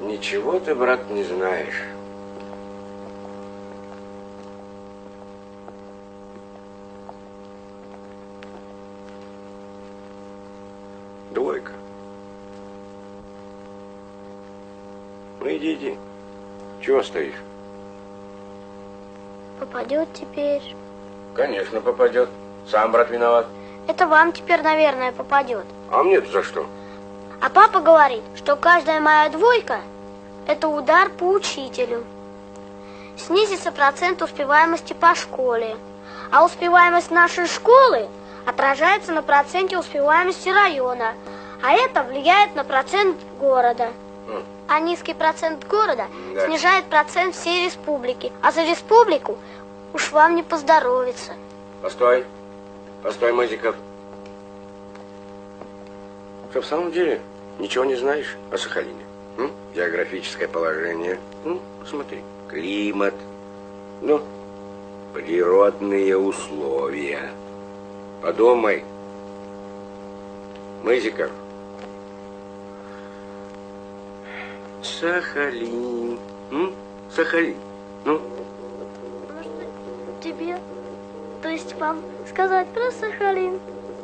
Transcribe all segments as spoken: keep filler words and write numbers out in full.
Ничего ты, брат, не знаешь. Двойка. Ну иди, иди. Чего стоишь? Попадет теперь. Конечно, попадет. Сам, брат, виноват. Это вам теперь, наверное, попадет. А мне-то за что? А папа говорит, что каждая моя двойка – это удар по учителю. Снизится процент успеваемости по школе. А успеваемость нашей школы отражается на проценте успеваемости района. А это влияет на процент города. Mm. А низкий процент города да. снижает процент всей республики. А за республику уж вам не поздоровится. Постой. Постой, Мазиков. Что, в самом деле, ничего не знаешь о Сахалине? М? Географическое положение. Ну, посмотри. Климат. Ну, природные условия. Подумай. Мазиков. Сахалин. М? Сахалин. Ну? Может, тебе, то есть вам сказать про Сахалин?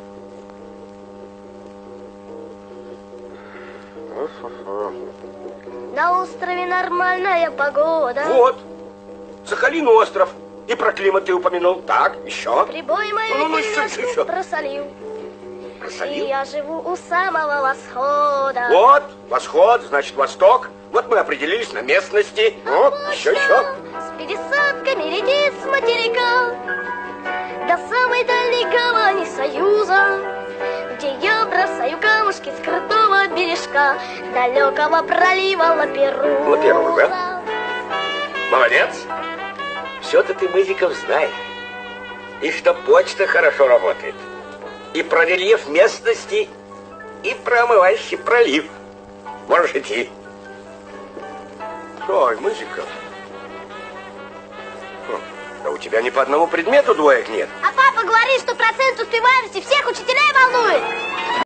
На острове нормальная погода. Вот. Сахалин остров. И про климат ты упомянул. Так, еще. Прибой мою ну, ну, еще, еще, еще. просолил. Просолил? И я живу у самого восхода. Вот, восход, значит, восток. Вот мы определились на местности. А Ну, вот еще, что еще. С пересадками летит с материка до самой дальней гавани Союза, где я бросаю камушки с крутого бережка далекого пролива Лаперуза. Лаперуза. Молодец. Все-то ты, Мазиков, знаешь. И что почта хорошо работает. И про рельеф местности, и про омывающий пролив. Можешь идти. Ой, Мазиков. Да у тебя ни по одному предмету двоек нет. А папа говорит, что процент успеваемости всех учителей волнует.